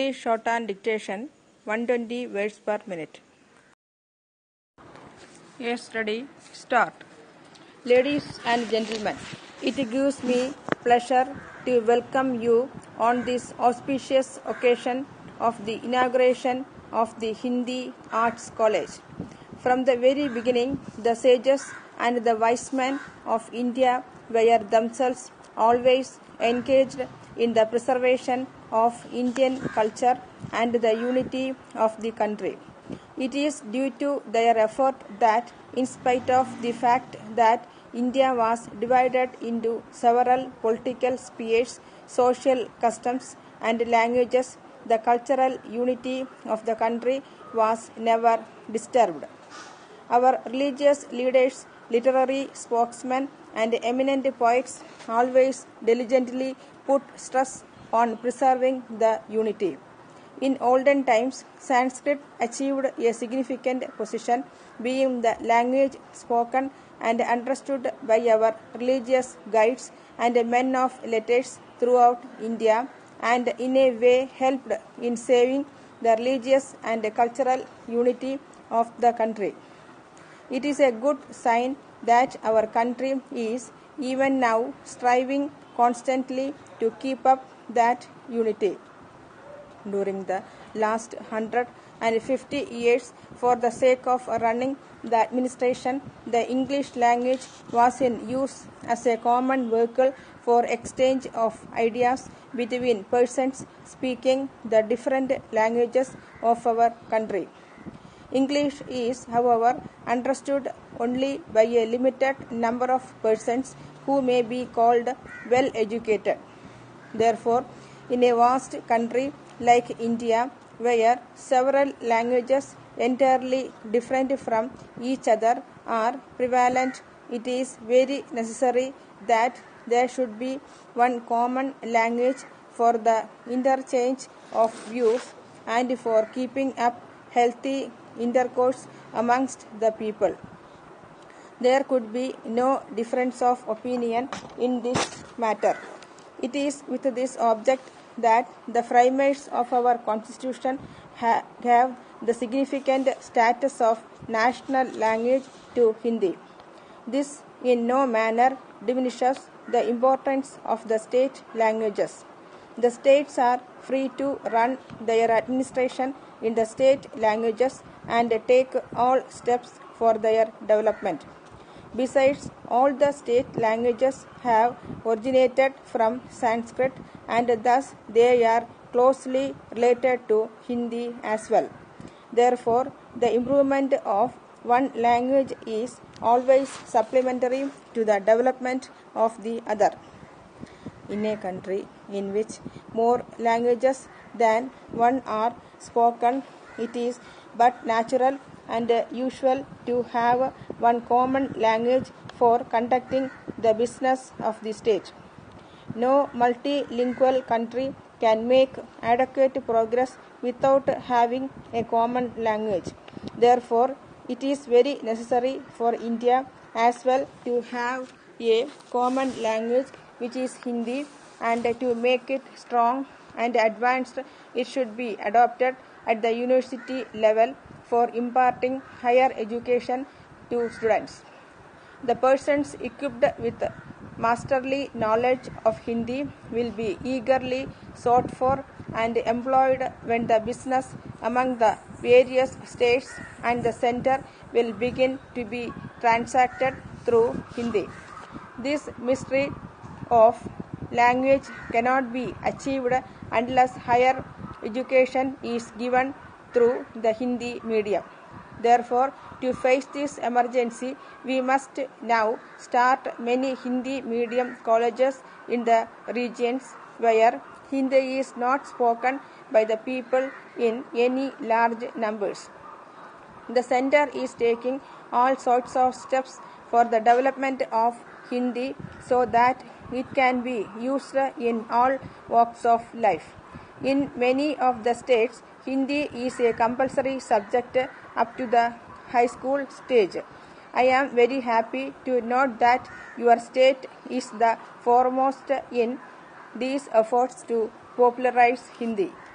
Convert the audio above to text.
English shorthand dictation 120 words per minute. Yes, ready, start. Ladies and gentlemen, it gives me pleasure to welcome you on this auspicious occasion of the inauguration of the Hindi Arts College. From the very beginning, the sages and the wise men of India were themselves always engaged in the preservation of Indian culture and the unity of the country. It is due to their effort that, in spite of the fact that India was divided into several political spheres, social customs, and languages, the cultural unity of the country was never disturbed. Our religious leaders, literary spokesmen, and eminent poets always diligently put stress on preserving the unity. In olden times, Sanskrit achieved a significant position, being the language spoken and understood by our religious guides and men of letters throughout India, and in a way helped in saving the religious and cultural unity of the country. It is a good sign that our country is even now striving constantly to keep up that unity. During the last 150 years, for the sake of running the administration, the English language was in use as a common vehicle for exchange of ideas between persons speaking the different languages of our country. English is, however, understood only by a limited number of persons who may be called well educated. Therefore, in a vast country like India, where several languages entirely different from each other are prevalent, it is very necessary that there should be one common language for the interchange of views and for keeping up healthy intercourse amongst the people. There could be no difference of opinion in this matter. It is with this object that the framers of our constitution have the significant status of national language to Hindi. This in no manner diminishes the importance of the state languages. The states are free to run their administration in the state languages and take all steps for their development. Besides, all the state languages have originated from Sanskrit, and thus they are closely related to Hindi as well. Therefore, the improvement of one language is always supplementary to the development of the other. In a country in which more languages than one are spoken, it is but natural and usual to have one common language for conducting the business of the state. No multilingual country can make adequate progress without having a common language. Therefore, it is very necessary for India as well to have a common language, which is Hindi, and to make it strong and advanced, it should be adopted at the university level for imparting higher education to students. The persons equipped with masterly knowledge of Hindi will be eagerly sought for and employed when the business among the various states and the center will begin to be transacted through Hindi. This mystery of language cannot be achieved unless higher education is given through the Hindi medium. Therefore, to face this emergency, we must now start many Hindi medium colleges in the regions where Hindi is not spoken by the people in any large numbers. The center is taking all sorts of steps for the development of Hindi so that it can be used in all walks of life. In many of the states, Hindi is a compulsory subject up to the high school stage. I am very happy to note that your state is the foremost in these efforts to popularize Hindi.